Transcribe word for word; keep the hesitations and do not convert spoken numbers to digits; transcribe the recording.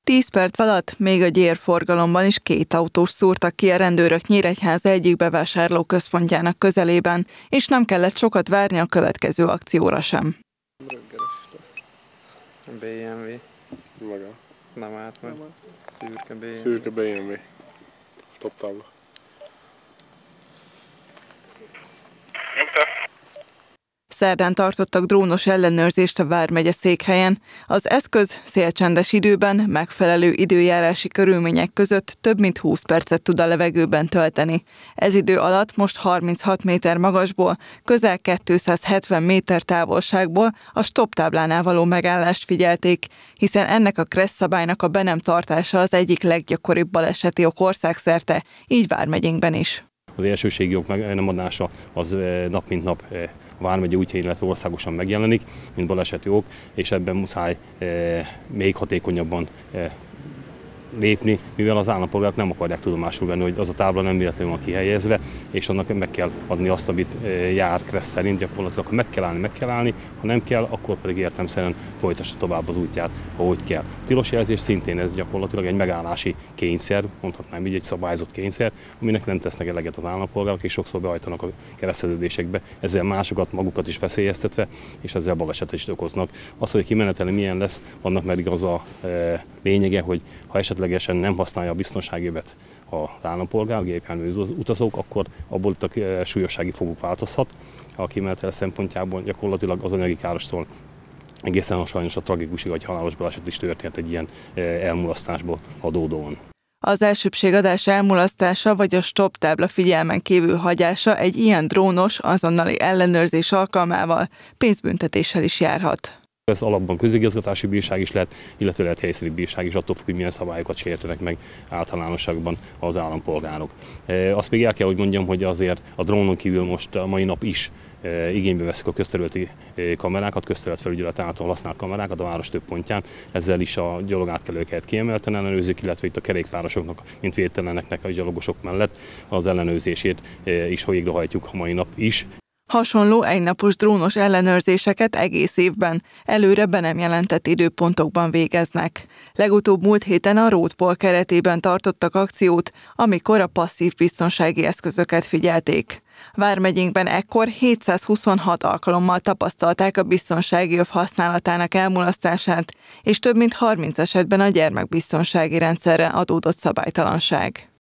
Tíz perc alatt még a gyérforgalomban is két autós szúrtak ki a rendőrök Nyíregyháza egyik bevásárlóközpontjának közelében, és nem kellett sokat várni a következő akcióra sem. Röggeres lesz. bé em vé. Maga. Nem állt meg. Szürke bé em vé. Szürke bé em vé. Stop tábla. Szerdán tartottak drónos ellenőrzést a vármegye székhelyen. Az eszköz szélcsendes időben, megfelelő időjárási körülmények között több mint húsz percet tud a levegőben tölteni. Ez idő alatt most harminchat méter magasból, közel kétszázhetven méter távolságból a stop táblánál való megállást figyelték, hiszen ennek a kressz szabálynak a be nem tartása az egyik leggyakoribb baleseti ok országszerte, így vármegyénkben is. Az elsőségi meg nem adása az nap mint nap a vármegye útjain, illetve országosan megjelenik, mint baleseti ok, és ebben muszáj még hatékonyabban lépni, mivel az állampolgárok nem akarják tudomásul venni, hogy az a tábla nem véletlenül van kihelyezve, és annak meg kell adni azt, amit jár kressz szerint, gyakorlatilag ha meg kell állni, meg kell állni, ha nem kell, akkor pedig értelemszerűen folytassa tovább az útját, ahogy kell. A tilos jelzés szintén ez gyakorlatilag egy megállási kényszer, mondhatnám így egy szabályozott kényszer, aminek nem tesznek eleget az állampolgárok, és sokszor behajtanak a kereszteződésekbe, ezzel másokat, magukat is veszélyeztetve, és ezzel balesetet is okoznak. Az, hogy kimenetele milyen lesz, annak pedig az a e, lényege, hogy ha esetlegesen nem használja a biztonságövet az állampolgár, gépjármű utazók, akkor abból itt a súlyossági foguk változhat. A kimenetele szempontjából gyakorlatilag az anyagi károstól egészen sajnos a tragikus vagy halálos baleset is történt egy ilyen elmulasztásból adódóan. Az elsőbbségadás elmulasztása vagy a stop tábla figyelmen kívül hagyása egy ilyen drónos, azonnali ellenőrzés alkalmával pénzbüntetéssel is járhat. Ez alapban közigazgatási bírság is lehet, illetve lehet helyszíni bírság is, attól függ, hogy milyen szabályokat sértenek meg általánosságban az állampolgárok. Azt még el kell, hogy mondjam, hogy azért a drónon kívül most a mai nap is igénybe veszik a közterületi kamerákat, közterületfelügyelet által használt kamerákat a város több pontján. Ezzel is a gyalogátkelőket kiemelten ellenőrzik, illetve itt a kerékpárosoknak, mint védteleneknek a gyalogosok mellett az ellenőrzését is végrehajtjuk a mai nap is. Hasonló egynapos drónos ellenőrzéseket egész évben, előre be nem jelentett időpontokban végeznek. Legutóbb múlt héten a Roadpol keretében tartottak akciót, amikor a passzív biztonsági eszközöket figyelték. Vármegyénkben ekkor hétszázhuszonhat alkalommal tapasztalták a biztonsági öv használatának elmulasztását, és több mint harminc esetben a gyermekbiztonsági rendszerre adódott szabálytalanság.